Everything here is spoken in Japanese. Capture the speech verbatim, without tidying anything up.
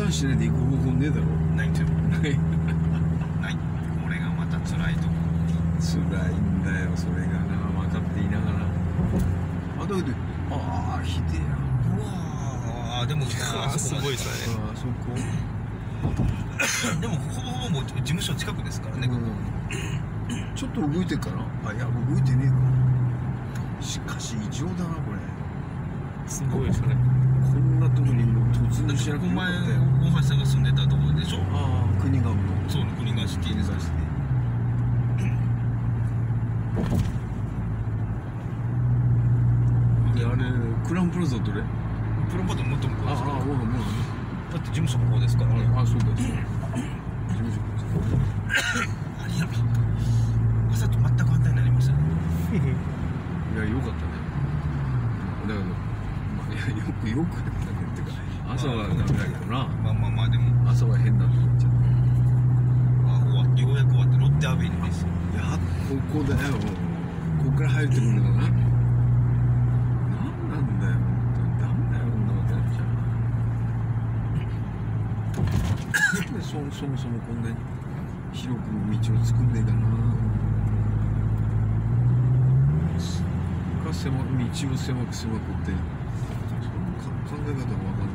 断しないで行く方法ねえだろ。 ないんですよ。 ない。 ない。これがまた辛いとこ。 辛いんだよ、それがな、分かっていながら。あ、だけど、ああ、ひでえや。 うわー、でも、あそこまで。 すごいですね。 あそこ。 でも、ほぼほぼもう事務所近くですからね、ここ。 うん、ちょっと動いてるかな。あ、いや、動いてねえか。しかし異常だな、これ。 すごいですね。 こんなとこにもう突入しなくてよか前、 ったよ。 大橋さんが住んでたところでしょ。 ああ、国がの。 そう、国がシティです。 で、あれ、クラウンプラザどれ？ プロパートもっと向こうああ、 ですから。 もう、もう。 だって事務所ここですからね。 あ、そうか、そうか。事務所ありや。朝と全く反対になりましたね。 いや、よかったね。だけど、まあ、いや、よく、よくやったねっていうか、朝はダメだけどな。 まあまあまあ、でも、 朝は変だと思っちゃう。 あ、終わって、ようやく終わって、ロッテアベニューですよ。 いや、ここだよ。ここから入ってくるのかな。なんなんだよ、本当に。ダメだよ、こんなことやっちゃう。なんでそ、そもそもこんなに広く道を作んねえかな。か、狭く、道を狭く狭くって、その考え方がわかんない。